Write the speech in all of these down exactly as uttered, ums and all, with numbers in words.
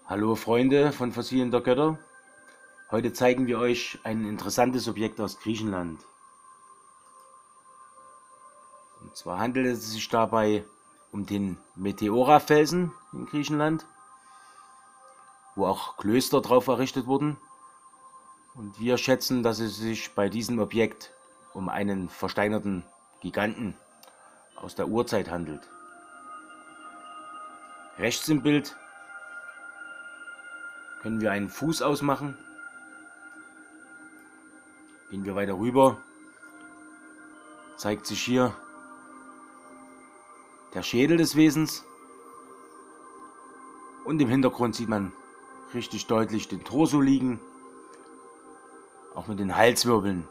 Hallo Freunde von Fossilien der Götter. Heute zeigen wir euch ein interessantes Objekt aus Griechenland. Und zwar handelt es sich dabei um den Meteora-Felsen in Griechenland, wo auch Klöster drauf errichtet wurden. Und wir schätzen, dass es sich bei diesem Objekt um einen versteinerten Giganten aus der Urzeit handelt. Rechts im Bild können wir einen Fuß ausmachen. Gehen wir weiter rüber, zeigt sich hier der Schädel des Wesens und im Hintergrund sieht man richtig deutlich den Torso liegen, auch mit den Halswirbeln.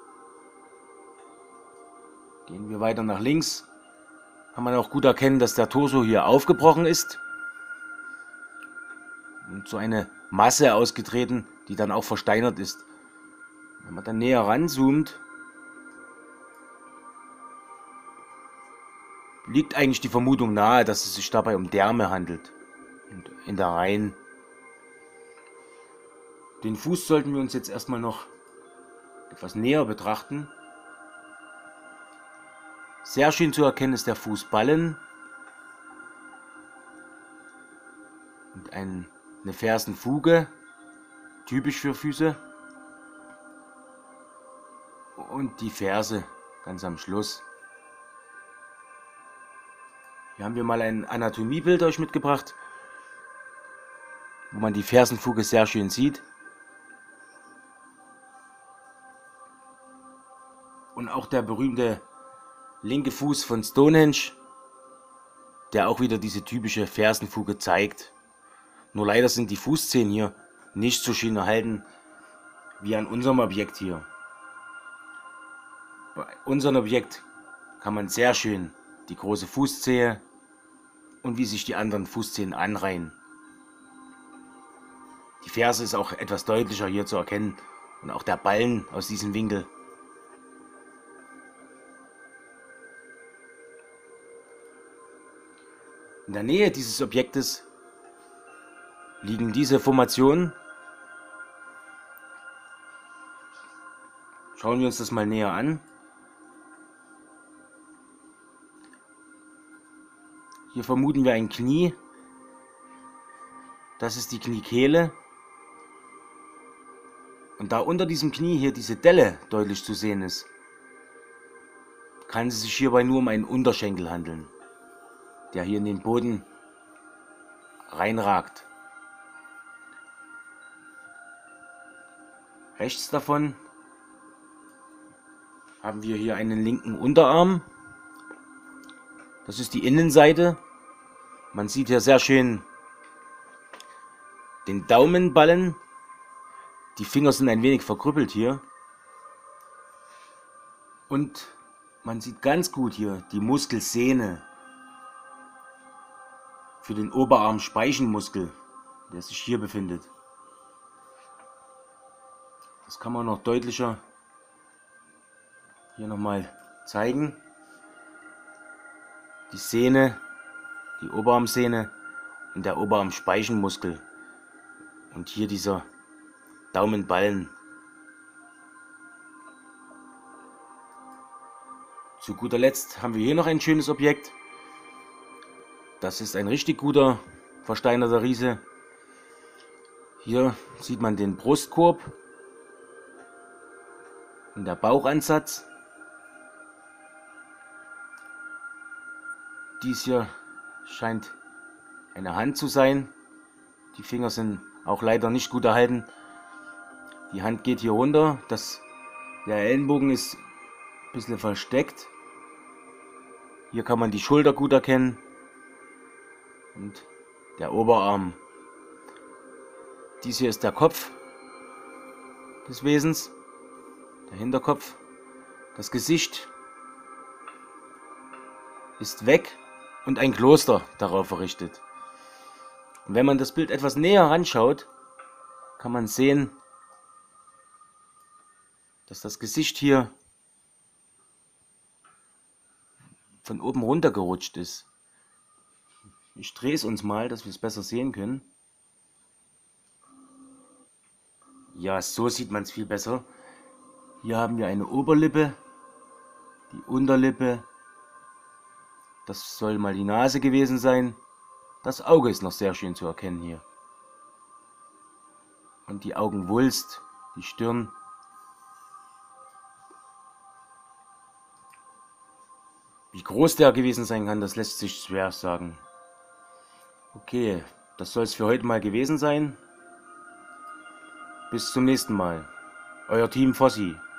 Gehen wir weiter nach links, kann man auch gut erkennen, dass der Torso hier aufgebrochen ist und so eine Masse ausgetreten, die dann auch versteinert ist. Wenn man dann näher ranzoomt, liegt eigentlich die Vermutung nahe, dass es sich dabei um Därme handelt und in der Reihen. Den Fuß sollten wir uns jetzt erstmal noch etwas näher betrachten. Sehr schön zu erkennen ist der Fußballen und ein, eine Fersenfuge, typisch für Füße, und die Ferse ganz am Schluss. Hier haben wir mal ein Anatomiebild euch mitgebracht, wo man die Fersenfuge sehr schön sieht. Und auch der berühmte linke Fuß von Stonehenge, der auch wieder diese typische Fersenfuge zeigt. Nur leider sind die Fußzehen hier nicht so schön erhalten wie an unserem Objekt hier. Bei unserem Objekt kann man sehr schön die große Fußzehe und wie sich die anderen Fußzehen anreihen. Die Ferse ist auch etwas deutlicher hier zu erkennen und auch der Ballen aus diesem Winkel. In der Nähe dieses Objektes liegen diese Formationen. Schauen wir uns das mal näher an. Hier vermuten wir ein Knie. Das ist die Kniekehle. Und da unter diesem Knie hier diese Delle deutlich zu sehen ist, kann es sich hierbei nur um einen Unterschenkel handeln, der hier in den Boden reinragt. Rechts davon haben wir hier einen linken Unterarm. Das ist die Innenseite. Man sieht hier sehr schön den Daumenballen. Die Finger sind ein wenig verkrüppelt hier. Und man sieht ganz gut hier die Muskelsehne für den Oberarm-Speichenmuskel, der sich hier befindet. Das kann man noch deutlicher hier nochmal zeigen. Die Sehne, die Oberarmsehne und der Oberarm-Speichenmuskel. Und hier dieser Daumenballen. Zu guter Letzt haben wir hier noch ein schönes Objekt. Das ist ein richtig guter versteinerter Riese. Hier sieht man den Brustkorb und der Bauchansatz. Dies hier scheint eine Hand zu sein. Die Finger sind auch leider nicht gut erhalten. Die Hand geht hier runter. Das, der Ellenbogen ist ein bisschen versteckt. Hier kann man die Schulter gut erkennen. Und der Oberarm. Dies hier ist der Kopf des Wesens. Der Hinterkopf. Das Gesicht ist weg und ein Kloster darauf errichtet. Und wenn man das Bild etwas näher anschaut, kann man sehen, dass das Gesicht hier von oben runter gerutscht ist. Ich drehe es uns mal, dass wir es besser sehen können. Ja, so sieht man es viel besser. Hier haben wir eine Oberlippe, die Unterlippe. Das soll mal die Nase gewesen sein. Das Auge ist noch sehr schön zu erkennen hier. Und die Augenwulst, die Stirn. Wie groß der gewesen sein kann, das lässt sich schwer sagen. Okay, das soll es für heute mal gewesen sein. Bis zum nächsten Mal. Euer Team Fossi.